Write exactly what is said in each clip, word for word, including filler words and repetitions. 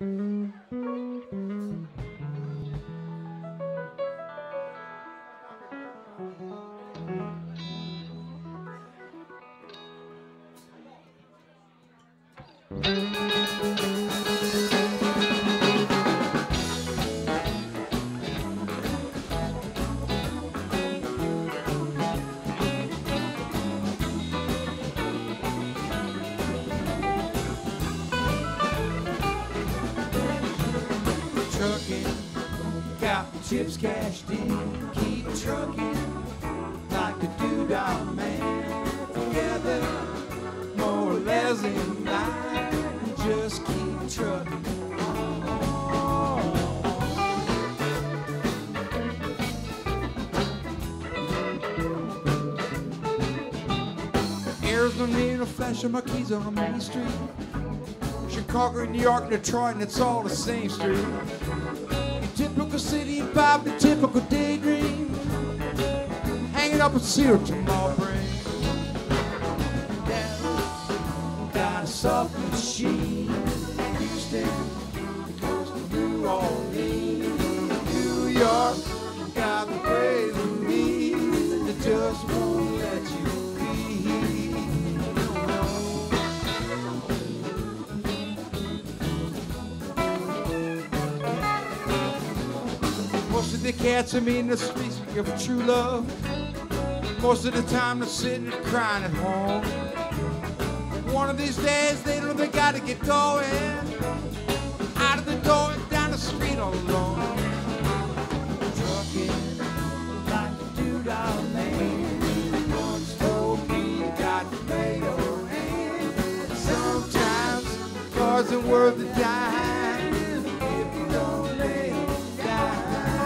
Chips cashed in, keep trucking like the doodah man. Together, more or less in line, just keep trucking. Arizona, need a flash of my keys on a main street. Chicago, New York, Detroit, and it's all the same street. Typical city vibe, the typical daydream. Hanging up a seal tomorrow brain. Dallas got a soft machine. Houston goes to New Orleans. New York got the crazy me that just won't let you Most of the cats are in the streets looking for true love. Most of the time they're sitting and crying at home. One of these days they know they gotta get going. Out of the door and down the street all alone. Trucking like a doodah man. Once told me you got to pay your hand. Sometimes cars ain't worth the dime if you don't lay them down.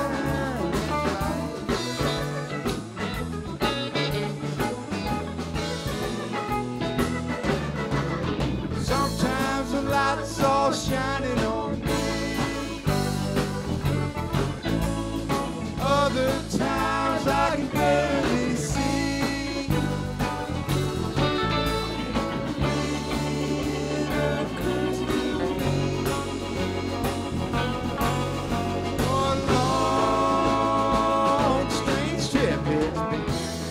Sometimes the light's all shining on me. Other times I can barely see. One long, strange trip it's been.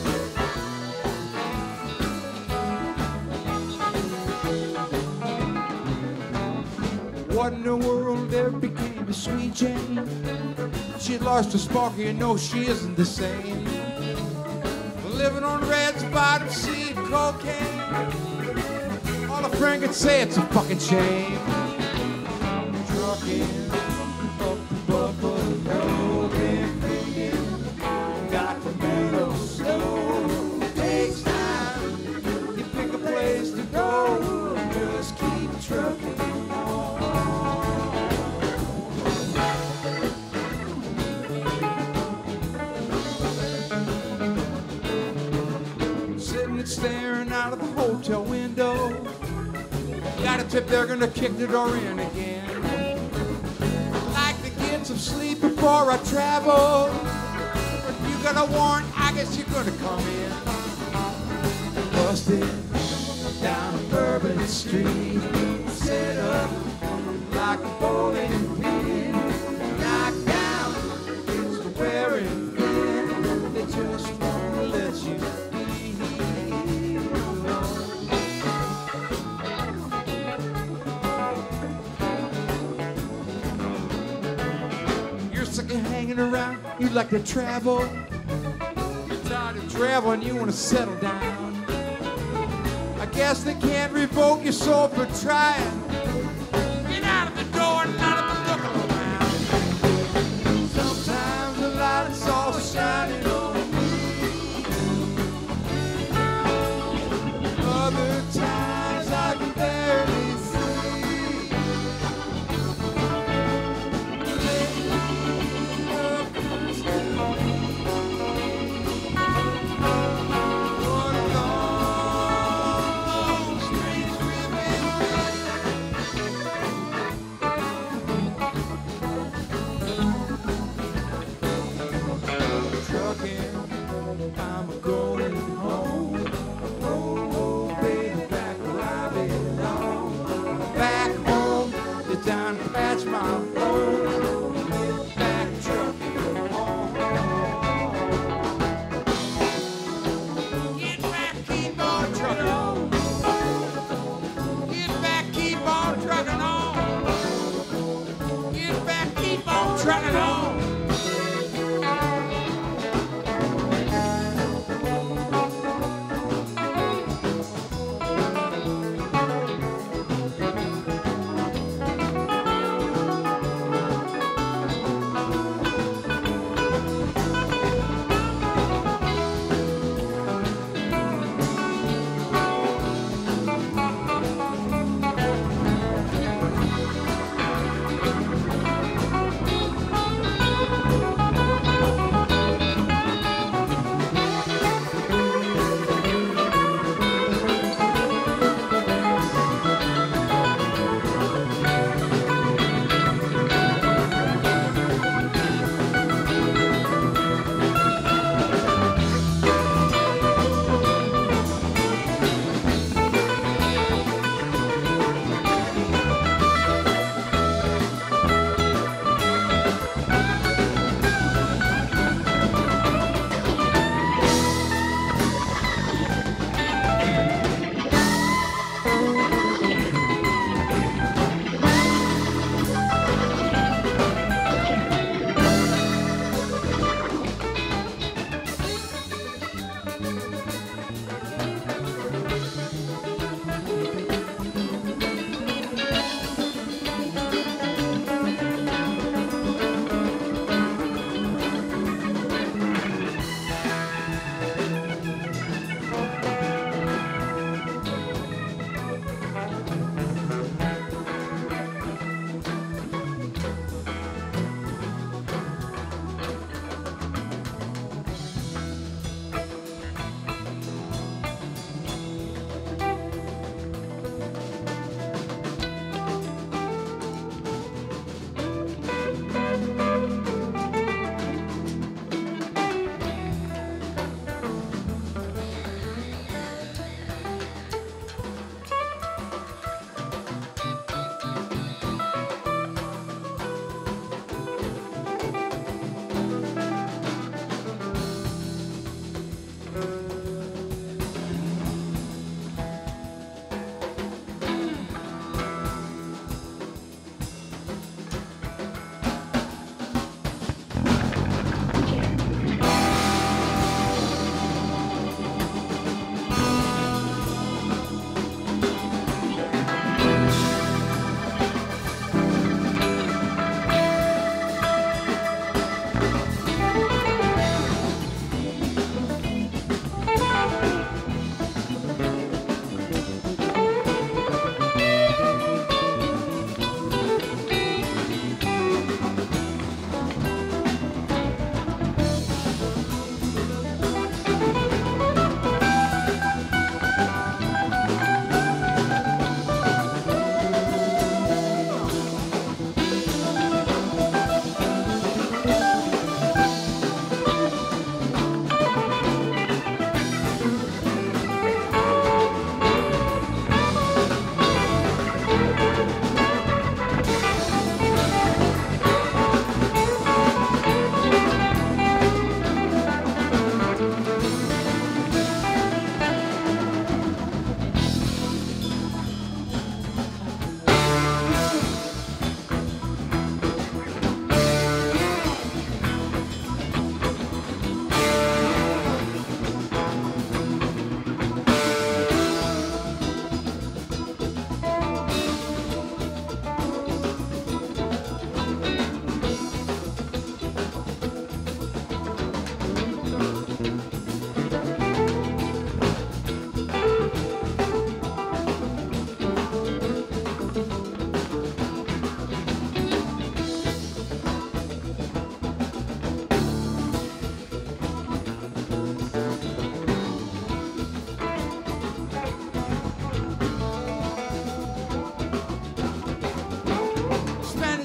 What in the world ever became of Sweet Jane? She lost her spark, you know she isn't the same. Living on Red's bottom seed cocaine. All a friend could say it's a fucking shame. Trucking up the Buffalo Road, been thinking, got to make slow. It takes time, you pick a place to go, just keep trucking. Staring out of the hotel window. Got a tip they're gonna kick the door in again. Like to get some sleep before I travel. But you got a warrant, I guess you're gonna come in. Busted down Bourbon Street. Set up like a bowling pin. Knocked down, it's the wearing thin. They just won't let you. Hanging around, you like to travel. You're tired of traveling, you want to settle down. I guess they can't revoke your soul for trying. Get out of the door and not of the look around. Sometimes the light's all shining on me. Other times I can barely see.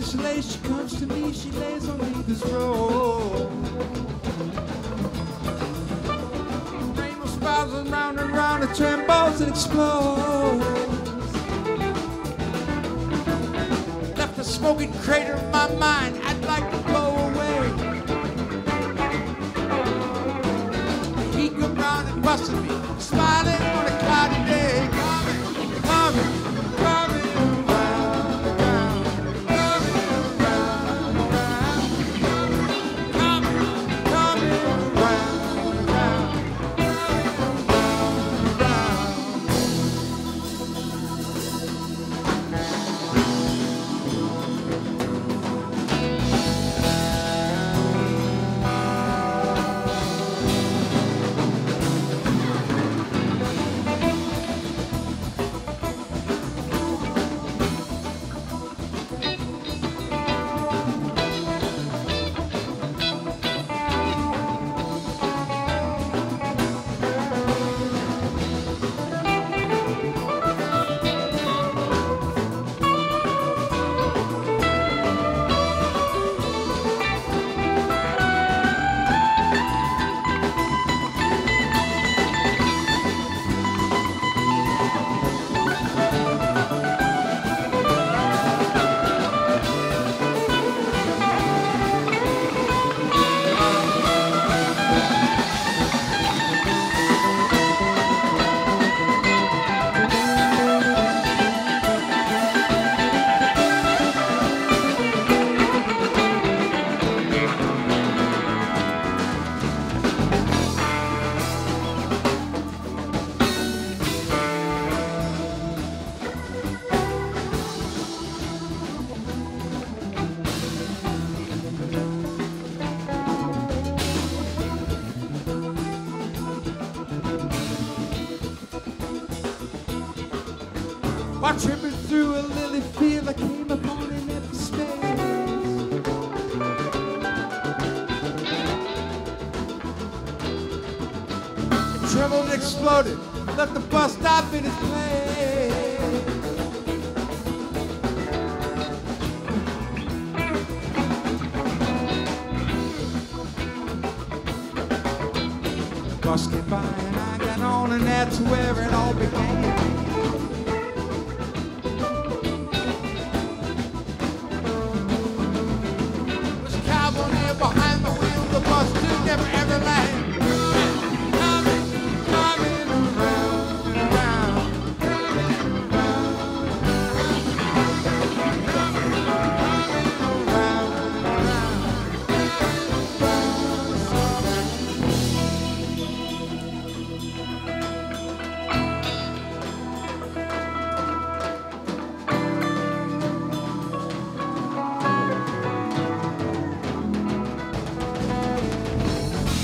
She lays, she comes to me, she lays on me this road. Rainbow spirals round and round, it trembles and explodes. Left a smoking crater in my mind, I'd like to blow away. He come round and busted me, smiling on a cloudy day. Coming, coming, coming. While tripping through a lily field, I came upon an empty space. It trembled and exploded, left the bus stop in its place. The bus came by and I got on, and that's where it all began. Behind the wheel, the bus to never ever land. Coming, coming around and around. Coming around, coming around and around.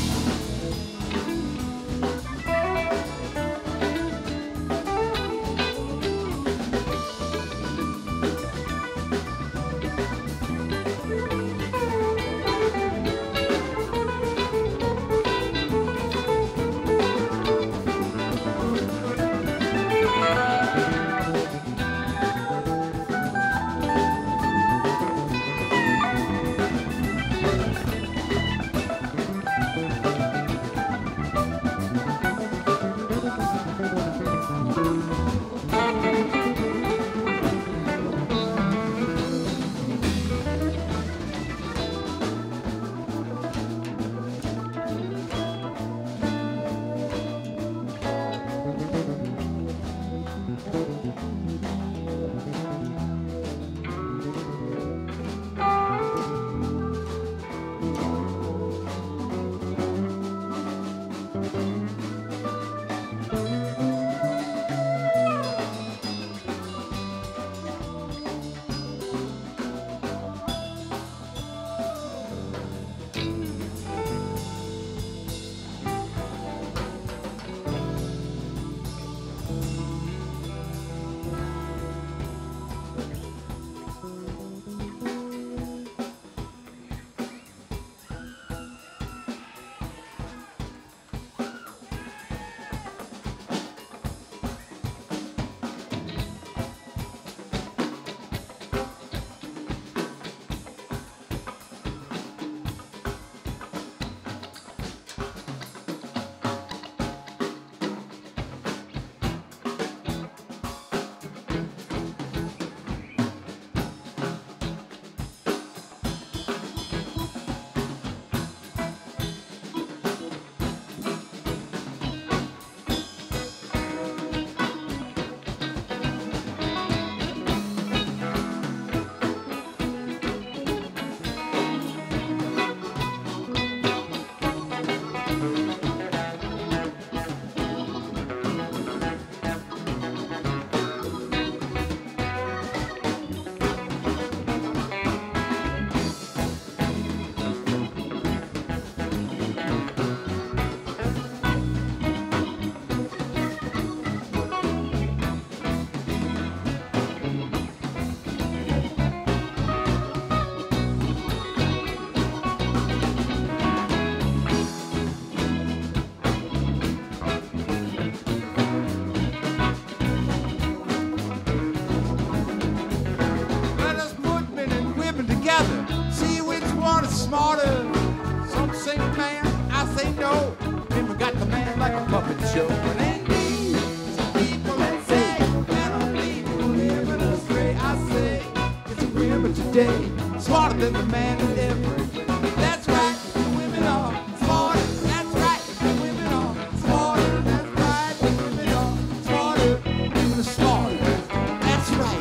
show. But ain't these people that say that'll lead women astray? I say it's the women today, smarter than the man in every way. That's right, the women are smarter. That's right, the women are smarter. That's right, the women are smarter. Women are smarter. That's right.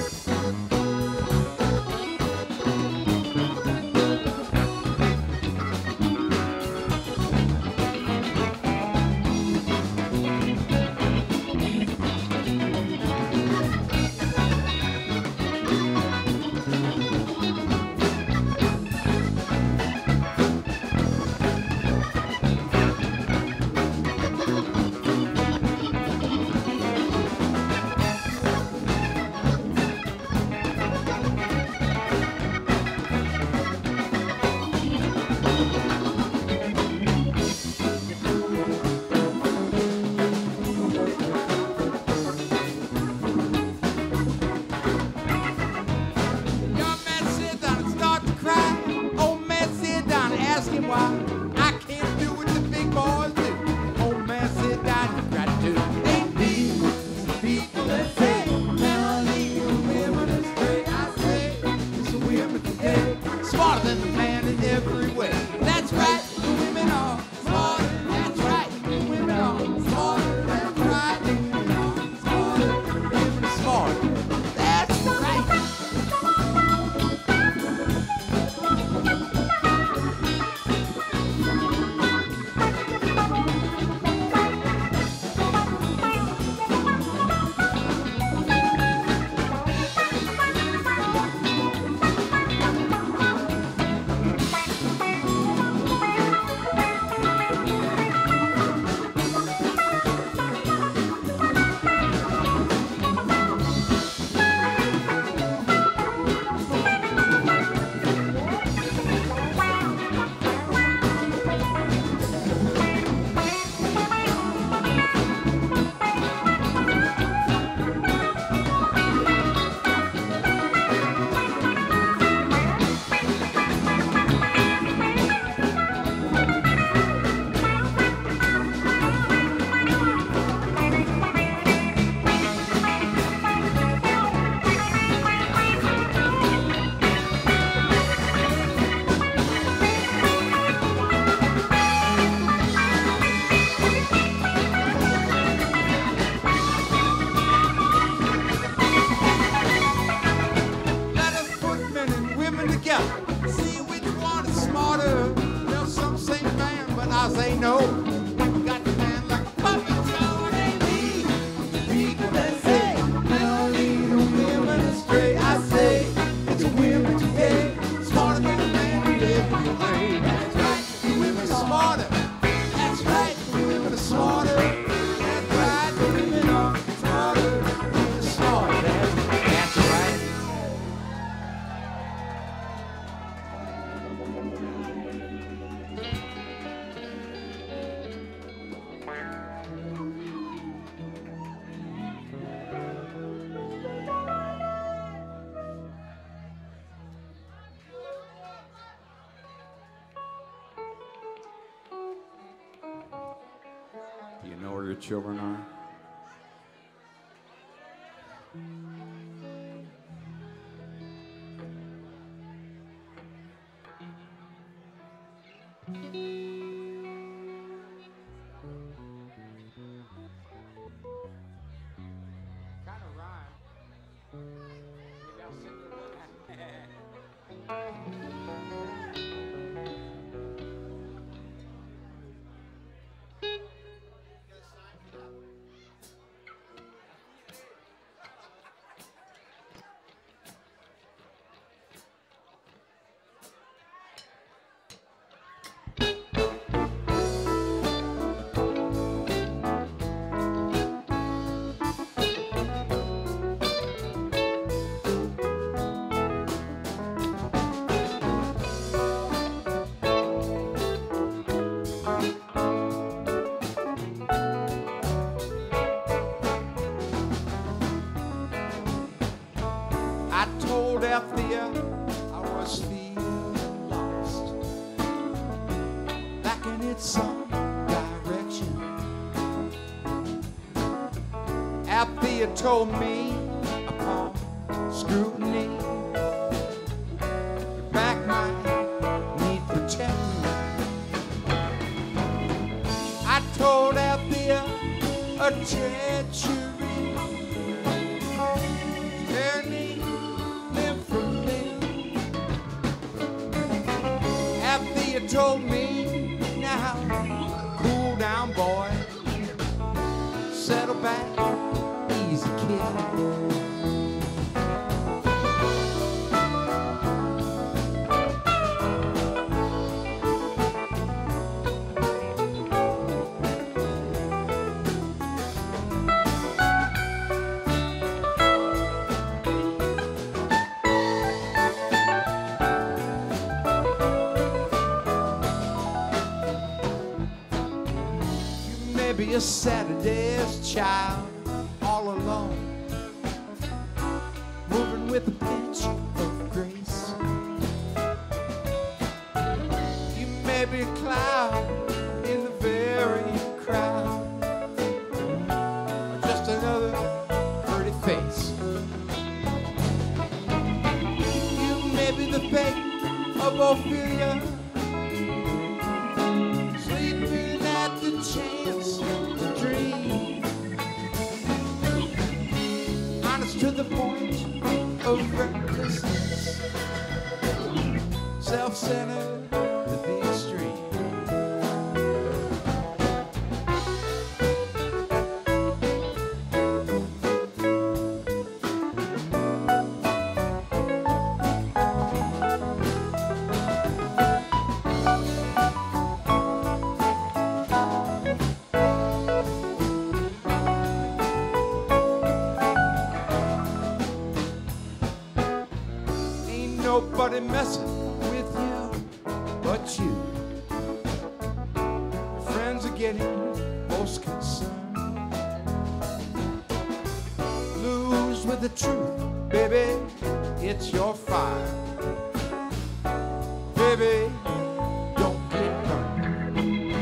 Children are. Kind of rhyme. Maybe I'll sing you Philadelphia, I was feeling lost, lacking in some direction. Althea told me upon scrutiny, your back might need protecting. I told Althea a treachery, turning limb from limb. Althea told me, now cool down, boy, settle back, easy kid. Be a Saturday's child, all alone, moving with a pinch of grace. You may be a cloud in the very crowd, or just another pretty face. You may be the fate of Ophelia, sleeping at the chance dream, honest to the point of recklessness, self-centered to the extreme. Nobody messing with you but you. Friends are getting most concerned. Lose with the truth, baby, it's your fire. Baby, don't get burned.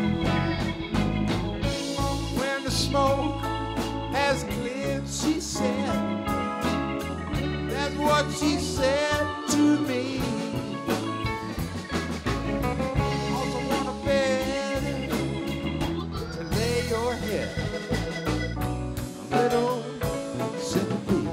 When the smoke has cleared, she said, that's what she said to me. Also want a bed to lay your head, a little sympathy.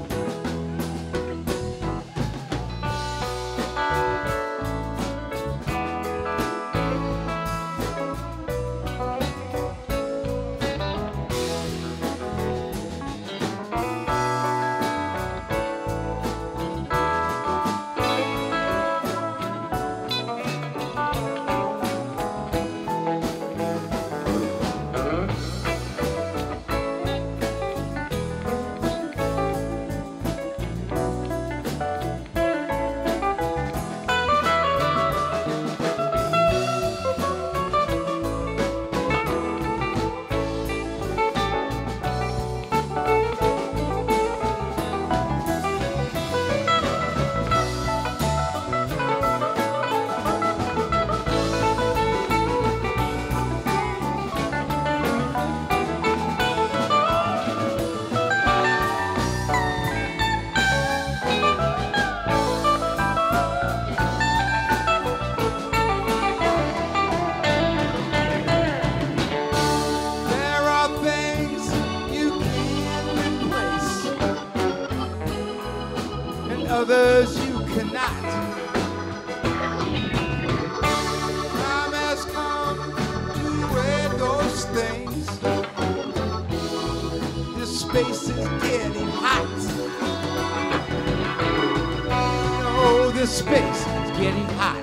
Others you cannot. Time has come to wear those things. This space is getting hot. No, this space is getting hot.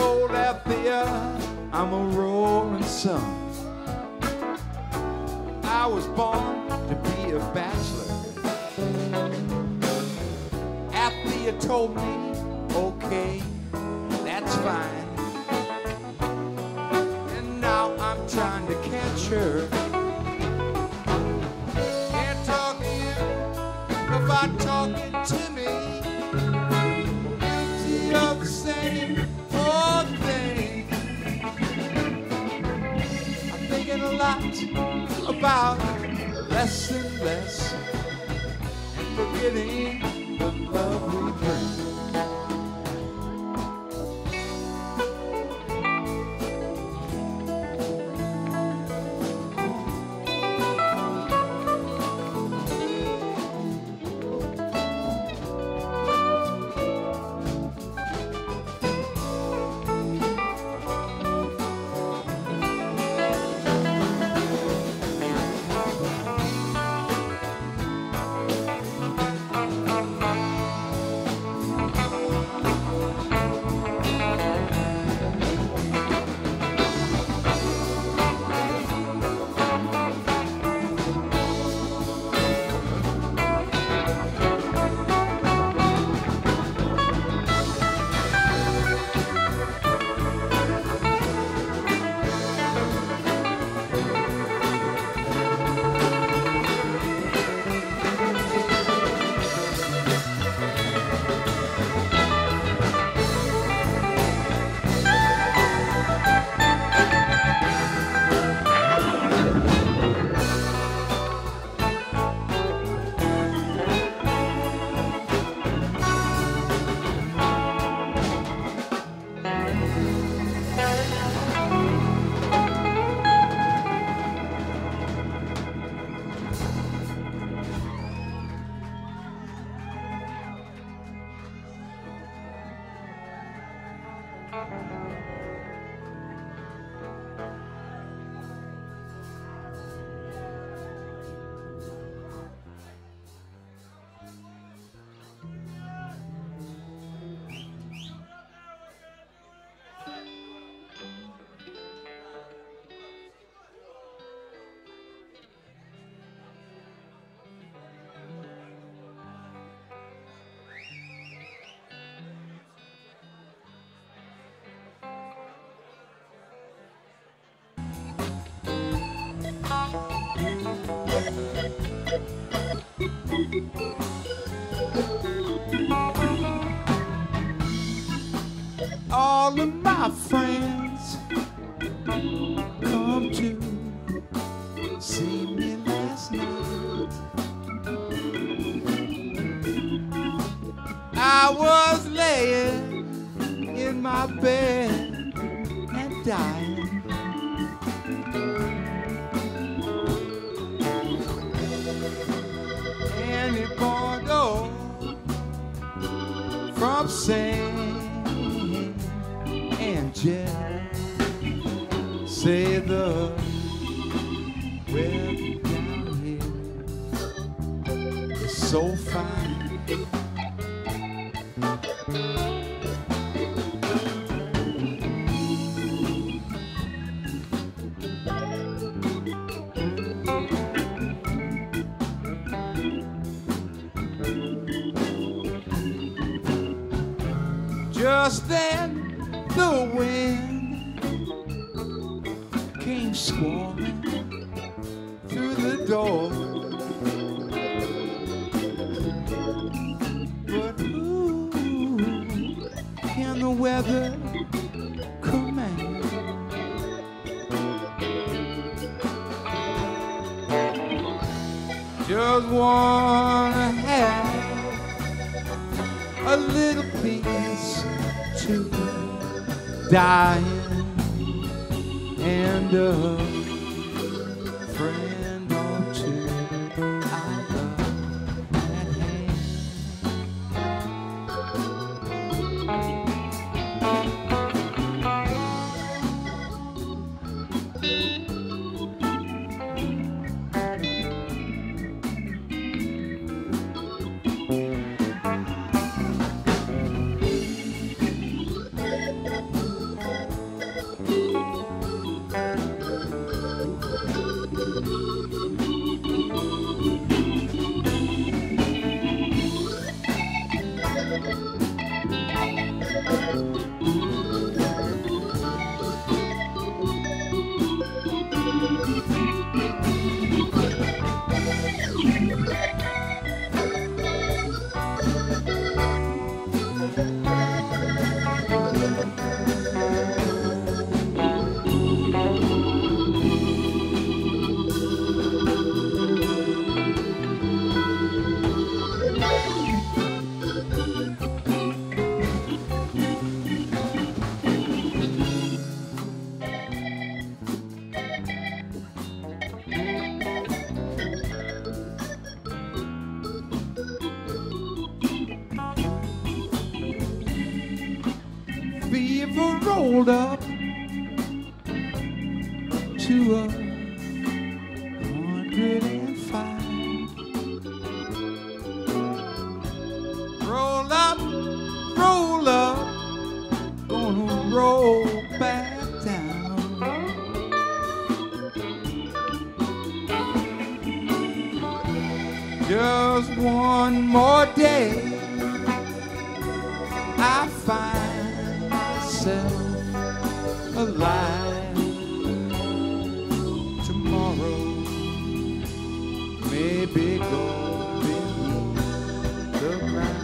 told Althea I'm a rolling son. I was born to be a bachelor. Althea told me, okay, that's fine. And now I'm trying to catch her. Can't talk to you about talking to me. Guilty of the same old thing. I'm thinking a lot about less and less, and forgetting the love we bring. All of my friends come to see me last night. I was laying in my bed and dying. Annie Bordeaux from Saint and Jet say the weather down here is so fine. Just then the wind came squalling through the door. But who can the weather command? Just wanna have a little piece to dying and a friend or two. I love that hand. rolled up to a hundred and five. Roll up, roll up, gonna roll back down. Just one more day, I find myself alive. Tomorrow maybe go beneath the ground.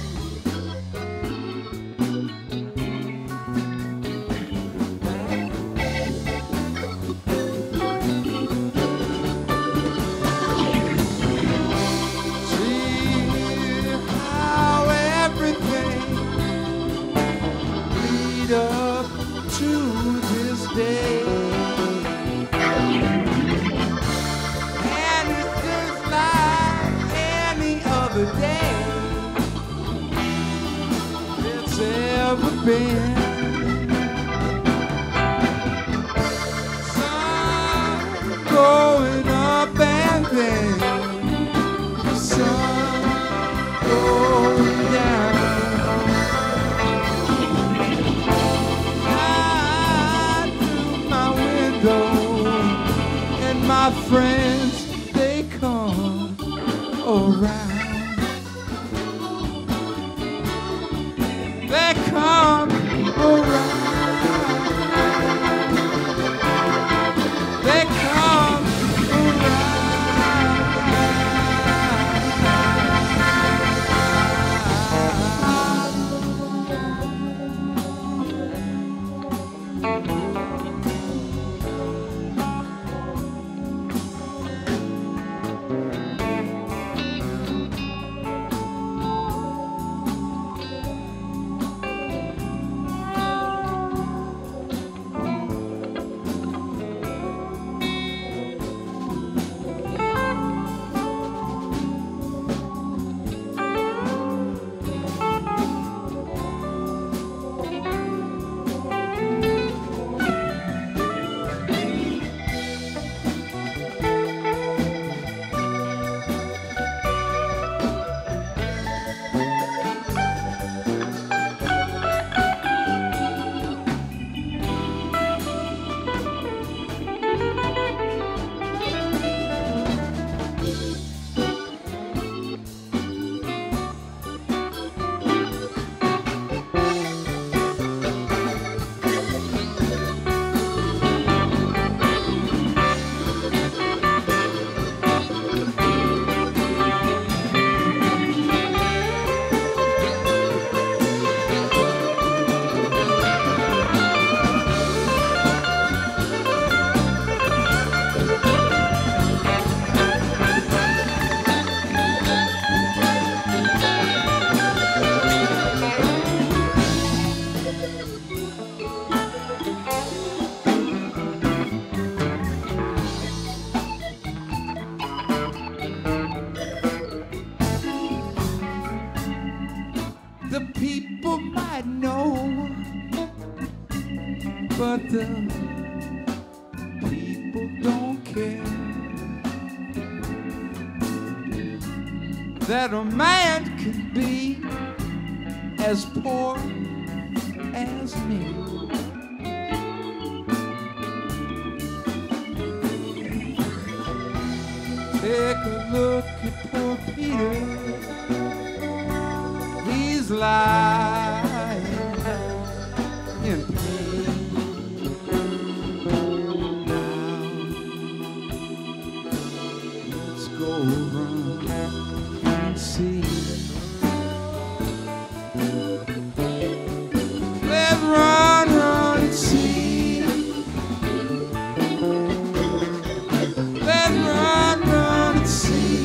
Up to this day, and it's just like any other day that's ever been. Sun going up and then the sun going down. My friends, they come around. They come around. They come the people might know, but the people don't care that a man can be as poor as me. Take a look at poor Peter. He's lying in pain now. Let's go run and see. Let's run, run and see. Let's run, run and see.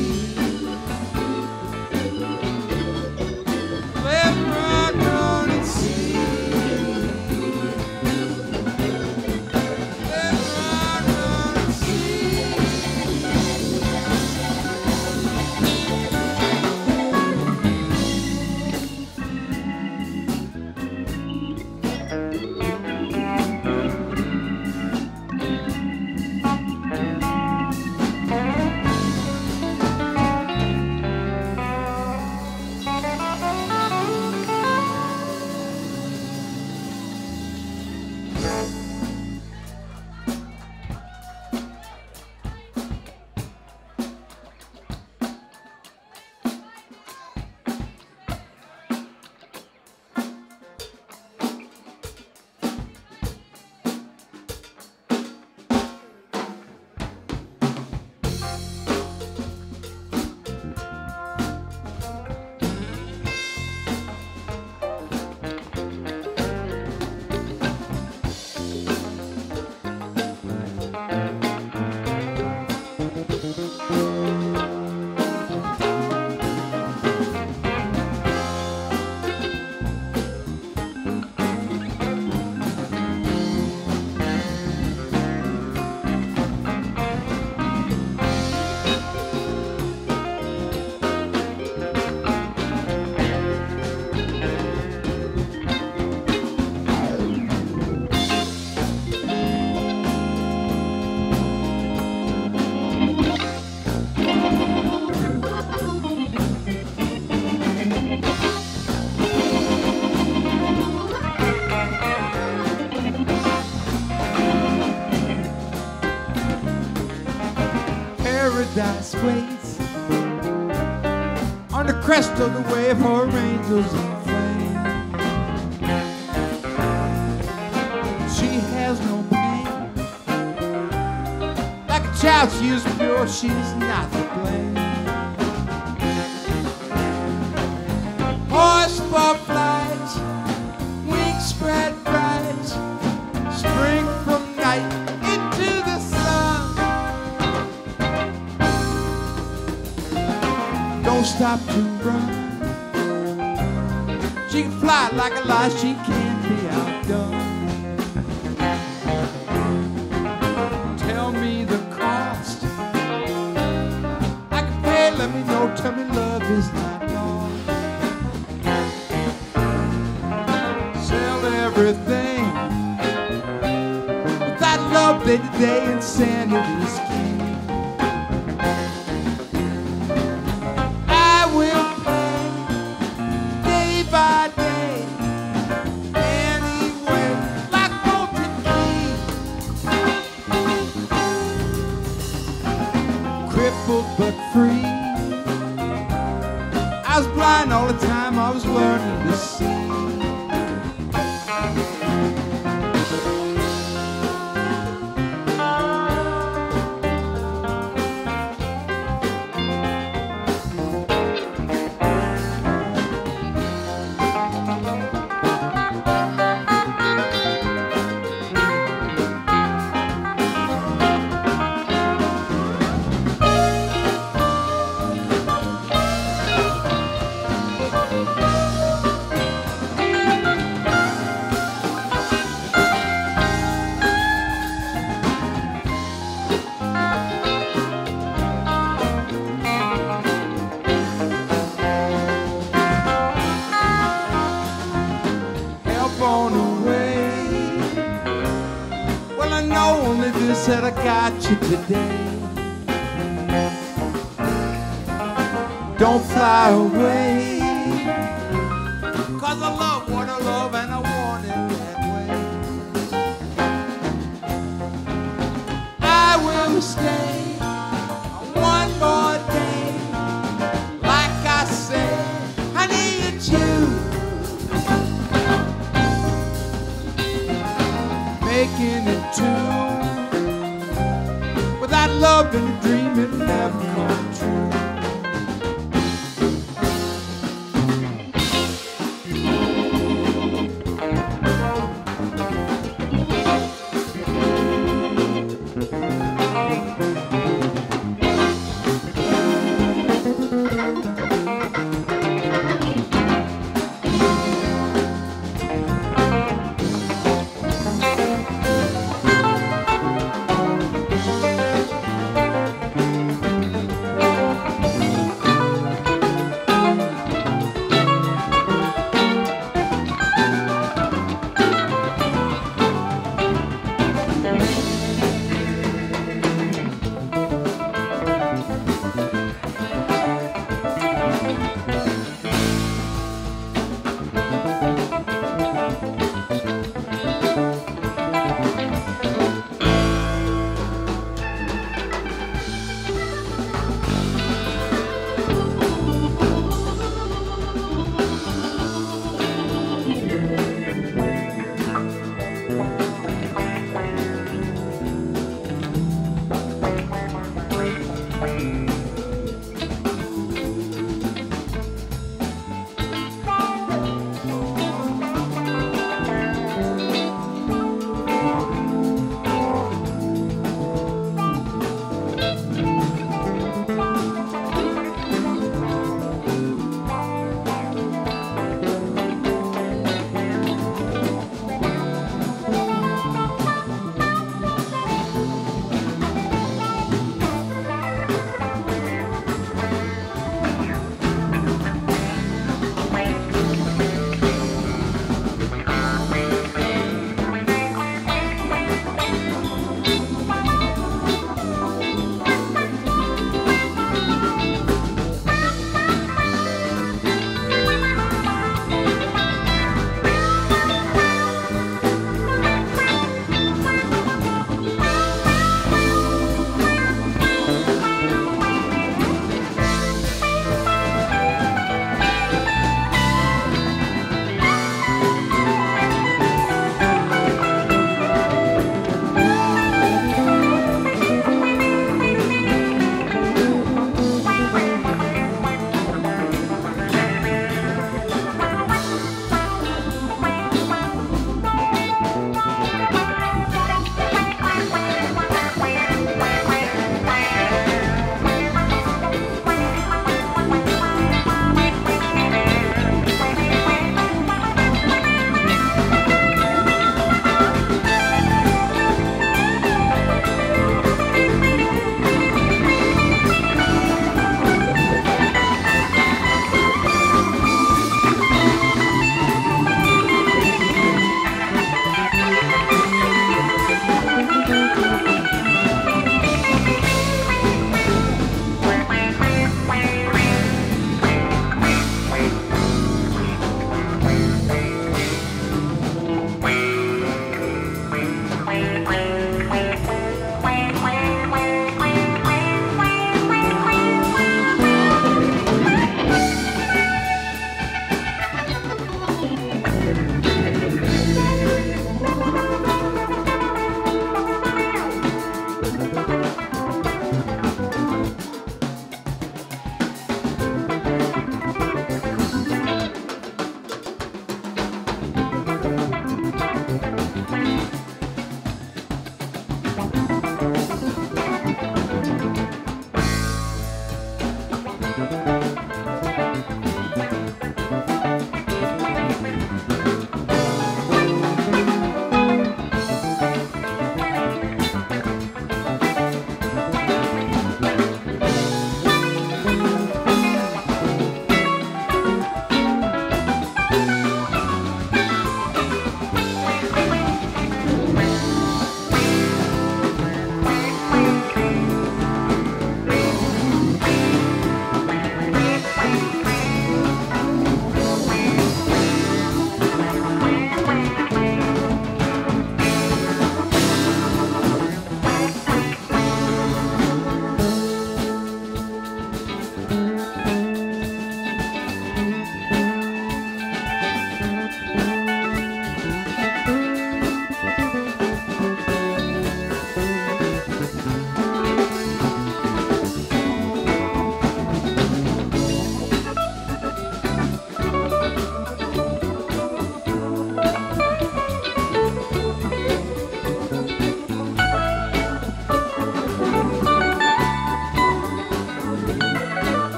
rest of the way for angels in flame. She has no pain. Like a child, she is pure, she's not to blame. Horse for flight, wings spread bright, spring from night into the sun. Don't stop to run. She can fly like a light, she can't be outdone. Tell me the cost, I can pay, let me know, tell me love is not lost. Sell everything, without love day to day, insanity's king. I will pay day by day, anyway, like bolted key. Crippled but free, I was blind all the time, I was learning to see. On the way. Well, I know only this that I got you today. Don't fly away, 'cause I love what I love and I want it that way. I will stay one more day. Like I said, I need you. Making it two. Without love and a dream, it never come true.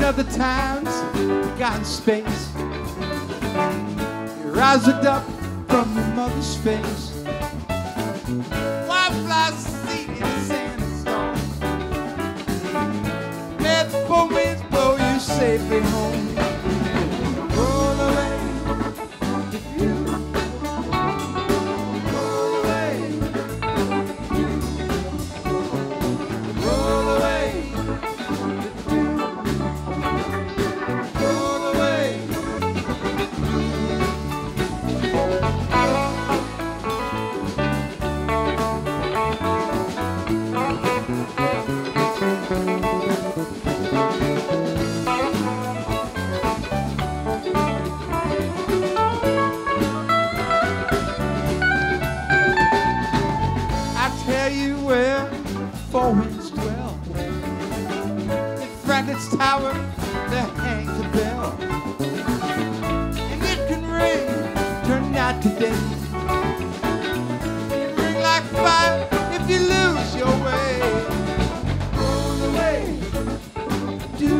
other times got in space. You rise it up from your mother's face. White flies seat in the sand and stone. Let the four winds blow you safely home. Roll away. Four winds dwell in Franklin's tower, there hangs a bell, and it can ring, turn night to day. It ring like fire if you lose your way. Roll away, do.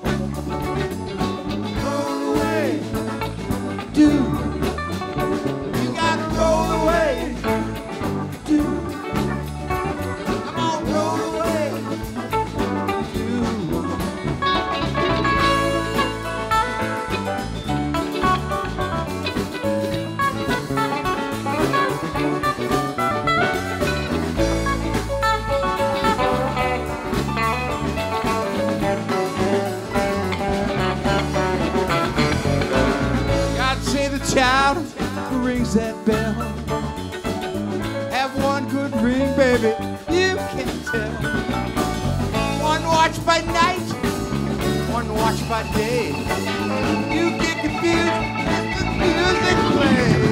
Roll away, do. You gotta roll away, do. Child who rings that bell, have one good ring, baby, you can tell. One watch by night, one watch by day. You get confused as the music plays.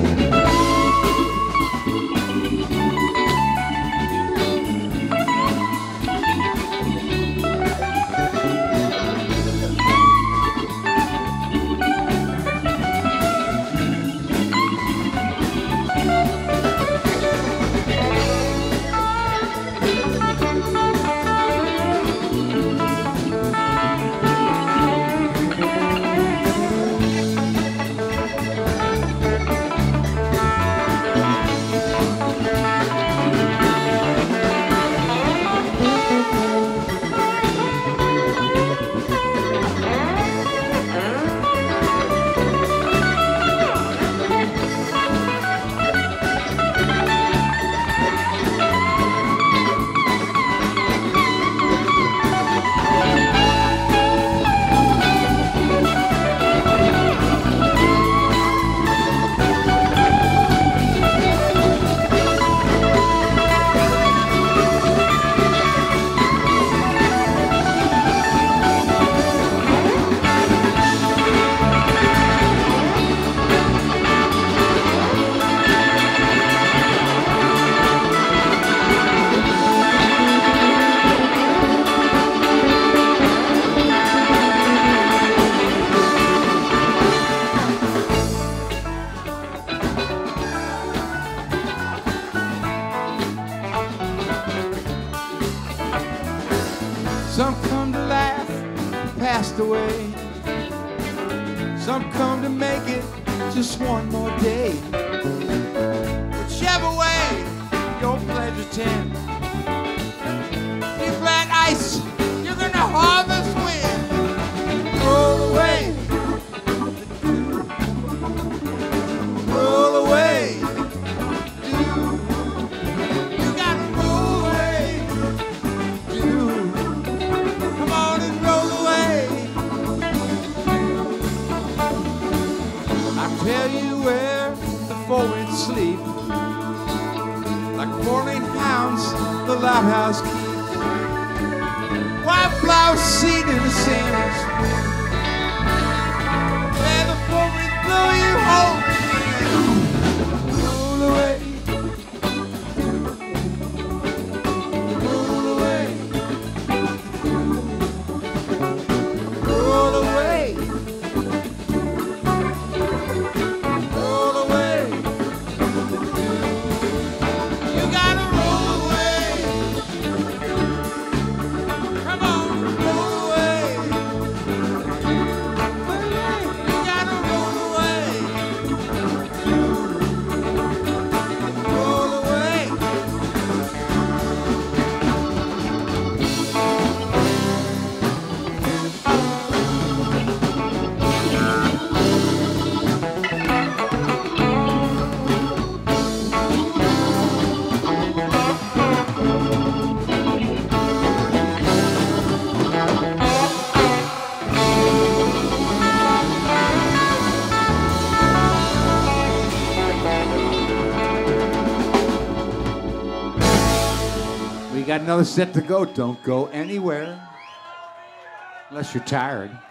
Some come to laugh, passed away. Some come to make it just one more day. Whichever way your pleasure tends, you plant ice, you're gonna harvest wind. Roll away, roll away, you gotta roll away, come on and roll away. I'll tell you where the four winds sleep, like four-lean hounds the lighthouse keeps. White flowers seed in the sand and spring. Where the four winds blow you home again. Roll away, roll away, roll away, roll away. You gotta roll away. We got another set to go. Don't go anywhere unless you're tired.